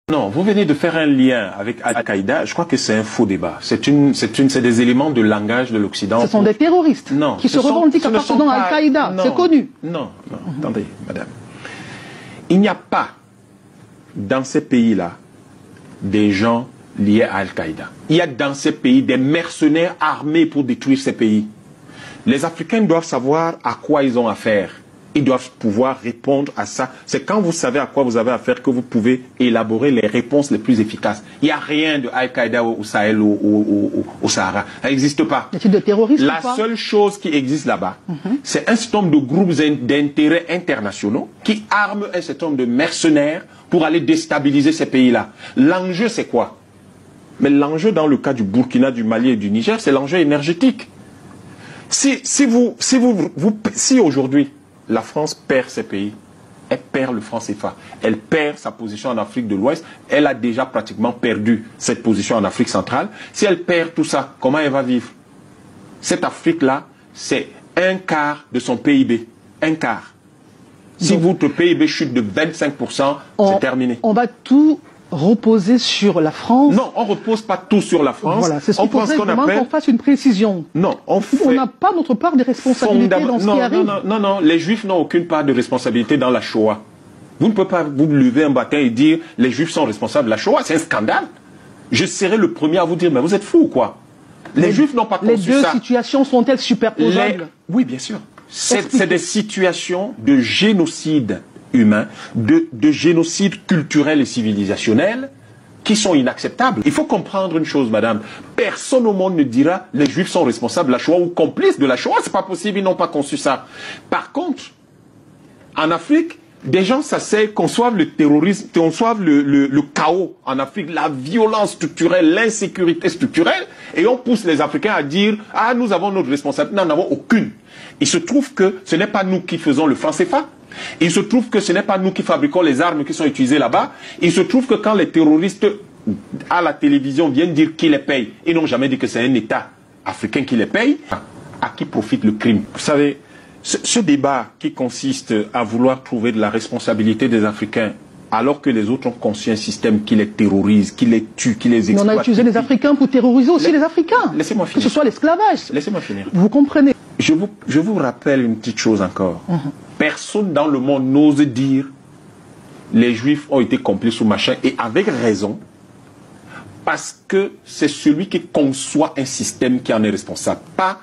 Non, vous venez de faire un lien avec Al-Qaïda. Je crois que c'est un faux débat. C'est des éléments de langage de l'Occident. Ce sont des terroristes qui se revendiquent appartenant à Al-Qaïda. C'est connu. Non, attendez, madame. Il n'y a pas dans ces pays-là des gens liés à Al-Qaïda. Il y a dans ces pays des mercenaires armés pour détruire ces pays. Les Africains doivent savoir à quoi ils ont affaire. Ils doivent pouvoir répondre à ça. C'est quand vous savez à quoi vous avez affaire que vous pouvez élaborer les réponses les plus efficaces. Il n'y a rien de Al-Qaïda au Sahel ou au Sahara. Ça n'existe pas. De terroristes La seule chose qui existe là-bas, c'est un certain nombre de groupes d'intérêts internationaux qui arment un certain nombre de mercenaires pour aller déstabiliser ces pays-là. L'enjeu, c'est quoi? Mais l'enjeu dans le cas du Burkina, du Mali et du Niger, c'est l'enjeu énergétique. Si aujourd'hui, la France perd ses pays, elle perd le franc CFA, elle perd sa position en Afrique de l'Ouest, elle a déjà pratiquement perdu cette position en Afrique centrale. Si elle perd tout ça, comment elle va vivre? Cette Afrique-là, c'est un quart de son PIB. Un quart. Si votre PIB chute de 25%, c'est terminé. On va tout reposer sur la France? Non, on ne repose pas tout sur la France. Voilà, c'est ce qu'il faudrait vraiment qu'on fasse une précision. Non, on n'a pas notre part de responsabilité dans ce qui arrive. Non, les Juifs n'ont aucune part de responsabilité dans la Shoah. Vous ne pouvez pas vous lever un matin et dire les Juifs sont responsables de la Shoah, c'est un scandale. Je serai le premier à vous dire, mais vous êtes fous ou quoi? Les Juifs n'ont pas conçu ça. Les deux situations sont-elles superposables? Oui, bien sûr. C'est des situations de génocide humain, de génocide culturel et civilisationnel qui sont inacceptables. Il faut comprendre une chose, madame. Personne au monde ne dira les Juifs sont responsables de la Shoah ou complices de la Shoah. C'est pas possible, ils n'ont pas conçu ça. Par contre, en Afrique, des gens s'asseyent, conçoivent le terrorisme, conçoivent le chaos en Afrique, la violence structurelle, l'insécurité structurelle, et on pousse les Africains à dire « Ah, nous avons notre responsabilité. » Nous n'en avons aucune. Il se trouve que ce n'est pas nous qui faisons le franc CFA. Il se trouve que ce n'est pas nous qui fabriquons les armes qui sont utilisées là-bas. Il se trouve que quand les terroristes à la télévision viennent dire qui les paye, ils n'ont jamais dit que c'est un État africain qui les paye. À qui profite le crime? Vous savez, ce débat qui consiste à vouloir trouver de la responsabilité des Africains alors que les autres ont conçu un système qui les terrorise, qui les tue, qui les exploite. Mais on a utilisé les Africains pour terroriser aussi les Africains. Laissez-moi finir. Que ce soit l'esclavage. Laissez-moi finir. Vous comprenez? Je vous rappelle une petite chose encore. Personne dans le monde n'ose dire les Juifs ont été complices ou machin, et avec raison, parce que c'est celui qui conçoit un système qui en est responsable, pas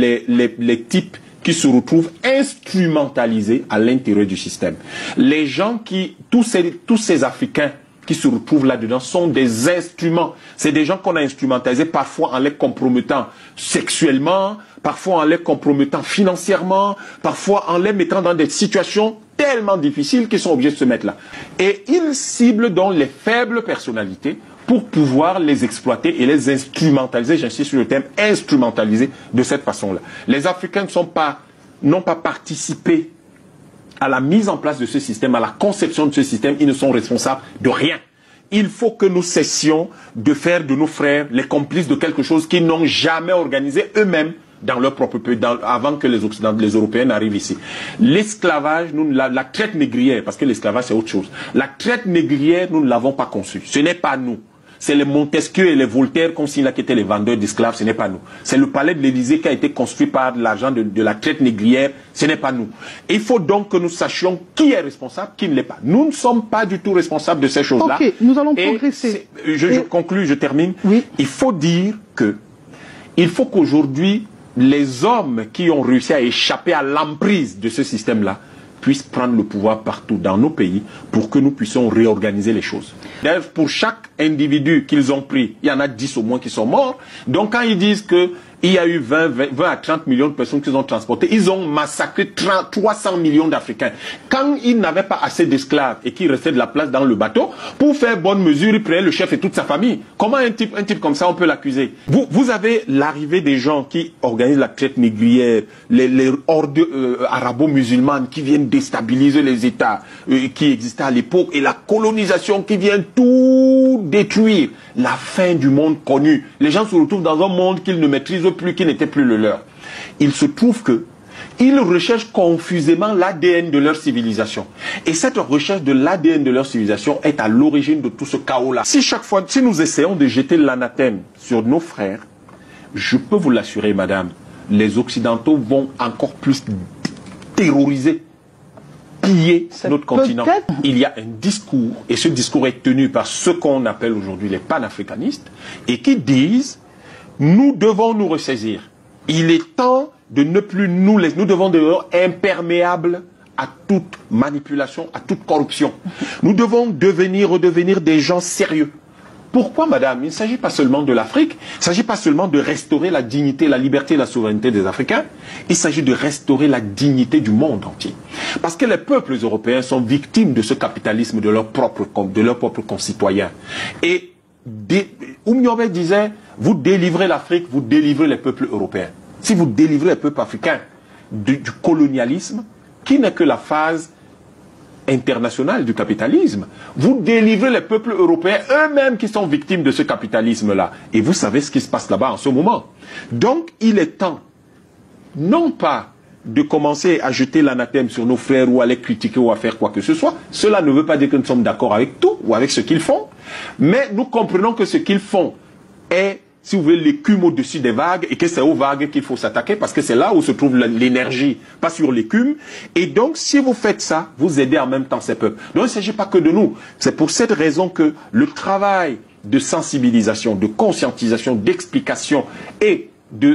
les types qui se retrouvent instrumentalisés à l'intérieur du système. Les gens tous ces Africains qui se retrouvent là-dedans sont des instruments. C'est des gens qu'on a instrumentalisés parfois en les compromettant sexuellement, parfois en les compromettant financièrement, parfois en les mettant dans des situations tellement difficiles qu'ils sont obligés de se mettre là. Et ils ciblent donc les faibles personnalités pour pouvoir les exploiter et les instrumentaliser, j'insiste sur le terme instrumentaliser de cette façon-là. Les Africains n'ont pas participé à la mise en place de ce système, à la conception de ce système. Ils ne sont responsables de rien. Il faut que nous cessions de faire de nos frères les complices de quelque chose qu'ils n'ont jamais organisé eux-mêmes dans leur propre pays, avant que les Européens arrivent ici. L'esclavage, la traite négrière, parce que l'esclavage c'est autre chose. La traite négrière, nous ne l'avons pas conçue. Ce n'est pas nous. C'est les Montesquieu et les Voltaire qu'on signe là qui étaient les vendeurs d'esclaves, ce n'est pas nous. C'est le palais de l'Élysée qui a été construit par l'argent de la traite négrière, ce n'est pas nous. Il faut donc que nous sachions qui est responsable, qui ne l'est pas. Nous ne sommes pas du tout responsables de ces choses-là. Ok, nous allons progresser. Je conclue, je termine. Oui. Il faut dire que, il faut qu'aujourd'hui, les hommes qui ont réussi à échapper à l'emprise de ce système-là puissent prendre le pouvoir partout dans nos pays pour que nous puissions réorganiser les choses. D'ailleurs, pour chaque individu qu'ils ont pris, il y en a 10 au moins qui sont morts. Donc quand ils disent qu'il y a eu 20 à 30 millions de personnes qu'ils ont transportées, ils ont massacré 300 millions d'Africains. Quand ils n'avaient pas assez d'esclaves et qu'il restait de la place dans le bateau, pour faire bonne mesure, ils prenaient le chef et toute sa famille. Comment un type comme ça, on peut l'accuser? Vous avez l'arrivée des gens qui organisent la traite négrière, les hordes arabo-musulmanes qui viennent déstabiliser les États qui existaient à l'époque, et la colonisation qui vient tout détruire. La fin du monde connu. Les gens se retrouvent dans un monde qu'ils ne maîtrisent plus, qui n'était plus le leur. Il se trouve que Ils recherchent confusément l'ADN de leur civilisation. Et cette recherche de l'ADN de leur civilisation est à l'origine de tout ce chaos-là. Si chaque fois, si nous essayons de jeter l'anathème sur nos frères, je peux vous l'assurer, madame, les Occidentaux vont encore plus terroriser, piller notre continent. Il y a un discours, et ce discours est tenu par ce qu'on appelle aujourd'hui les panafricanistes, et qui disent, nous devons nous ressaisir. Il est temps de ne plus nous laisser, nous devons devenir imperméables à toute manipulation, à toute corruption. Nous devons redevenir des gens sérieux. Pourquoi, madame? Il ne s'agit pas seulement de l'Afrique, il ne s'agit pas seulement de restaurer la dignité, la liberté et la souveraineté des Africains, il s'agit de restaurer la dignité du monde entier. Parce que les peuples européens sont victimes de ce capitalisme de leurs propres concitoyens. Et Oumniobé disait, vous délivrez l'Afrique, vous délivrez les peuples européens. Si vous délivrez les peuples africains du colonialisme, qui n'est que la phase internationale du capitalisme, vous délivrez les peuples européens eux-mêmes qui sont victimes de ce capitalisme-là. Et vous savez ce qui se passe là-bas en ce moment. Donc, il est temps, non pas de commencer à jeter l'anathème sur nos frères ou à les critiquer ou à faire quoi que ce soit. Cela ne veut pas dire que nous sommes d'accord avec tout ou avec ce qu'ils font, mais nous comprenons que ce qu'ils font est, si vous voulez, l'écume au-dessus des vagues et que c'est aux vagues qu'il faut s'attaquer parce que c'est là où se trouve l'énergie, pas sur l'écume. Et donc, si vous faites ça, vous aidez en même temps ces peuples. Donc, il ne s'agit pas que de nous. C'est pour cette raison que le travail de sensibilisation, de conscientisation, d'explication et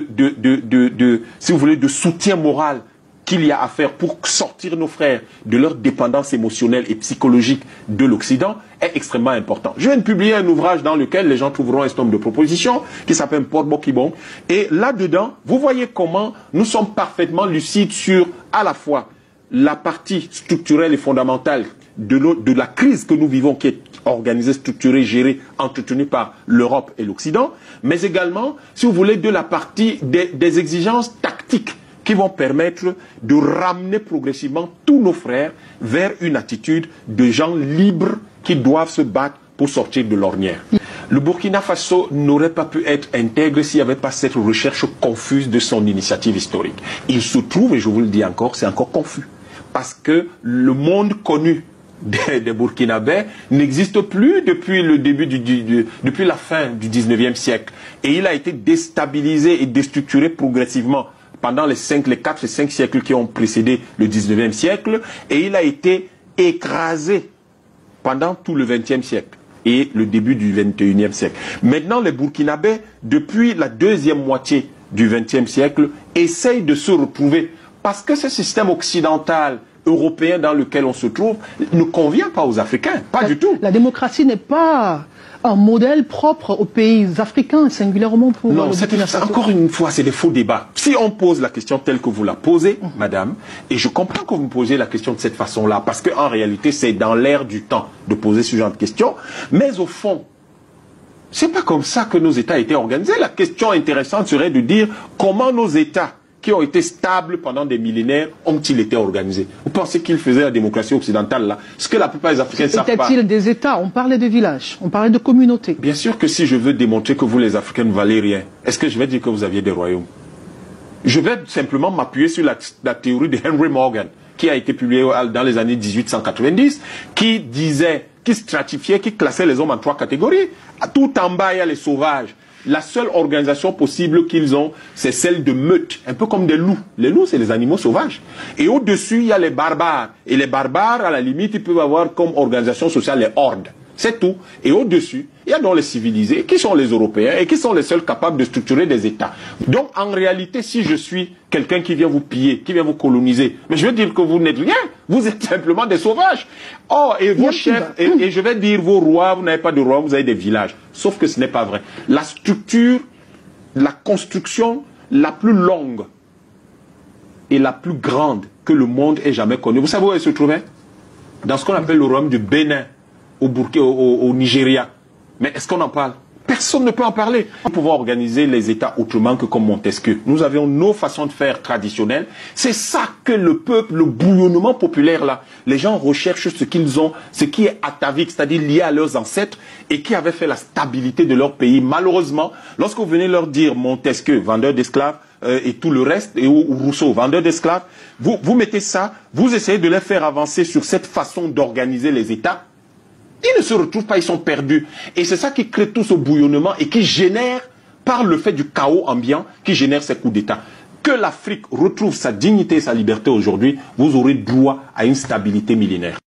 si vous voulez, de soutien moral qu'il y a à faire pour sortir nos frères de leur dépendance émotionnelle et psychologique de l'Occident est extrêmement important. Je viens de publier un ouvrage dans lequel les gens trouveront un certain nombre de propositions qui s'appelle Port Bokibon. Et là-dedans, vous voyez comment nous sommes parfaitement lucides sur à la fois la partie structurelle et fondamentale de la crise que nous vivons, qui est organisée, structurée, gérée, entretenue par l'Europe et l'Occident, mais également, si vous voulez, de la partie des exigences tactiques qui vont permettre de ramener progressivement tous nos frères vers une attitude de gens libres qui doivent se battre pour sortir de l'ornière. Le Burkina Faso n'aurait pas pu être intègre s'il n'y avait pas cette recherche confuse de son initiative historique. Il se trouve, et je vous le dis encore, c'est encore confus. Parce que le monde connu des Burkinabés n'existe plus depuis le début depuis la fin du 19e siècle. Et il a été déstabilisé et déstructuré progressivement pendant les 4 et 5 siècles qui ont précédé le 19e siècle, et il a été écrasé pendant tout le 20e siècle et le début du 21e siècle. Maintenant, les Burkinabés, depuis la deuxième moitié du 20e siècle, essayent de se retrouver parce que ce système occidental européen dans lequel on se trouve ne convient pas aux Africains, pas du tout. La démocratie n'est pas un modèle propre aux pays africains, singulièrement pour... Non, encore une fois, c'est des faux débats. Si on pose la question telle que vous la posez, madame, et je comprends que vous me posez la question de cette façon-là, parce qu'en réalité, c'est dans l'air du temps de poser ce genre de questions, mais au fond, c'est pas comme ça que nos États étaient organisés. La question intéressante serait de dire comment nos États qui ont été stables pendant des millénaires, ont-ils été organisés? Vous pensez qu'ils faisaient la démocratie occidentale là? Ce que la plupart des Africains ne savent pas. C'était-il des États? On parlait de villages, on parlait de communautés. Bien sûr que si je veux démontrer que vous les Africains ne valez rien, est-ce que je vais dire que vous aviez des royaumes? Je vais simplement m'appuyer sur la théorie de Henry Morgan, qui a été publiée dans les années 1890, qui stratifiait, qui classait les hommes en 3 catégories. Tout en bas, il y a les sauvages. La seule organisation possible qu'ils ont, c'est celle de meute, un peu comme des loups. Les loups, c'est les animaux sauvages. Et au-dessus, il y a les barbares. Et les barbares, à la limite, ils peuvent avoir comme organisation sociale les hordes. C'est tout. Et au-dessus, il y a donc les civilisés, qui sont les Européens, et qui sont les seuls capables de structurer des États. Donc, en réalité, si je suis quelqu'un qui vient vous piller, qui vient vous coloniser, mais je veux dire que vous n'êtes rien. Vous êtes simplement des sauvages. Oh, et vos chefs, et je vais dire vos rois, vous n'avez pas de rois, vous avez des villages. Sauf que ce n'est pas vrai. La structure, la construction la plus longue et la plus grande que le monde ait jamais connue, vous savez où elle se trouvait? Dans ce qu'on appelle le royaume du Bénin, au Nigeria. Mais est-ce qu'on en parle? Personne ne peut en parler. Nous pouvons organiser les États autrement que comme Montesquieu. Nous avions nos façons de faire traditionnelles. C'est ça que le peuple, le bouillonnement populaire là, les gens recherchent ce qu'ils ont, ce qui est atavique, c'est-à-dire lié à leurs ancêtres et qui avait fait la stabilité de leur pays. Malheureusement, lorsque vous venez leur dire Montesquieu, vendeur d'esclaves, et tout le reste, et ou Rousseau, vendeur d'esclaves, vous mettez ça, vous essayez de les faire avancer sur cette façon d'organiser les États, ils ne se retrouvent pas, ils sont perdus. Et c'est ça qui crée tout ce bouillonnement et qui génère, par le fait du chaos ambiant, qui génère ces coups d'État. Que l'Afrique retrouve sa dignité et sa liberté aujourd'hui, vous aurez droit à une stabilité millénaire.